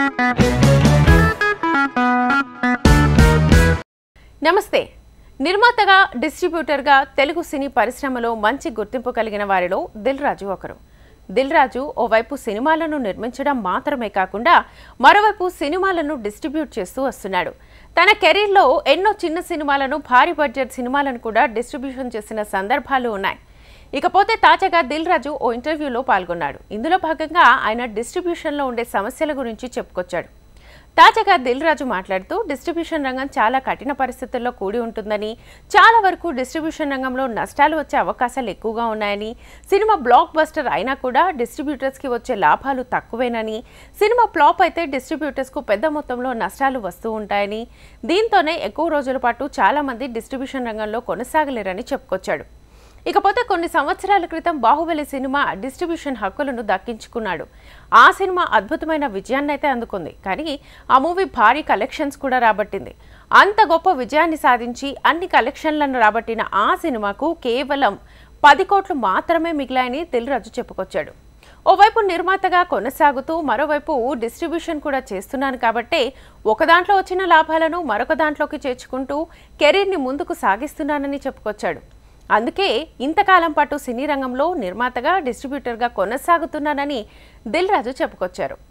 నమస్తే. నిర్మాతగా డిస్ట్రిబ్యూటర్గా తెలుగు సినీ పరిశ్రమలో మంచి గుర్తింపు కలిగిన వారిలో దిల్ రాజు ఒకరు. దిల్ రాజు ఓవైపు సినిమాలను నిర్మించడం మాత్రమే కాకుండా మరోవైపు సినిమాలను డిస్ట్రిబ్యూట్ చేస్తూ వస్తున్నాడు. తన కెరీర్లో ఎన్నో చిన్న సినిమాలను, భారీ బడ్జెట్ సినిమాలను కూడా డిస్ట్రిబ్యూషన్ చేసిన సందర్భాలు ఉన్నాయి. ఇకపోతే తాజాగా దిల్ రాజు ఓ ఇంటర్వ్యూలో పాల్గొన్నాడు. ఇందులో భాగంగా ఆయన డిస్ట్రిబ్యూషన్లో ఉండే సమస్యల గురించి చెప్పుకొచ్చాడు. తాజాగా దిల్ రాజు మాట్లాడుతూ డిస్ట్రిబ్యూషన్ రంగం చాలా కఠిన పరిస్థితుల్లో కూడి ఉంటుందని, చాలా వరకు డిస్ట్రిబ్యూషన్ రంగంలో నష్టాలు వచ్చే అవకాశాలు ఎక్కువగా ఉన్నాయని, సినిమా బ్లాక్ బస్టర్ అయినా కూడా డిస్ట్రిబ్యూటర్స్కి వచ్చే లాభాలు తక్కువేనని, సినిమా ఫ్లాప్ అయితే డిస్ట్రిబ్యూటర్స్కు పెద్ద మొత్తంలో నష్టాలు వస్తూ ఉంటాయని, దీంతోనే ఎక్కువ రోజుల పాటు చాలామంది డిస్ట్రిబ్యూషన్ రంగంలో కొనసాగలేరని చెప్పుకొచ్చాడు. ఇకపోతే కొన్ని సంవత్సరాల క్రితం బాహుబలి సినిమా డిస్ట్రిబ్యూషన్ హక్కులను దక్కించుకున్నాడు. ఆ సినిమా అద్భుతమైన విజయాన్ని అయితే అందుకుంది. కానీ ఆ మూవీ భారీ కలెక్షన్స్ కూడా రాబట్టింది. అంత గొప్ప విజయాన్ని సాధించి అన్ని కలెక్షన్లను రాబట్టిన ఆ సినిమాకు కేవలం 10 కోట్లు మాత్రమే మిగిలాయని దిల్ రాజు చెప్పుకొచ్చాడు. ఓవైపు నిర్మాతగా కొనసాగుతూ మరోవైపు డిస్ట్రిబ్యూషన్ కూడా చేస్తున్నాను కాబట్టే ఒక దాంట్లో వచ్చిన లాభాలను మరొక దాంట్లోకి చేర్చుకుంటూ కెరీర్ని ముందుకు సాగిస్తున్నానని చెప్పుకొచ్చాడు. అందుకే ఇంతకాలం పాటు సినీ రంగంలో నిర్మాతగా, డిస్ట్రిబ్యూటర్గా కొనసాగుతున్నానని దిల్ రాజు చెప్పుకొచ్చారు.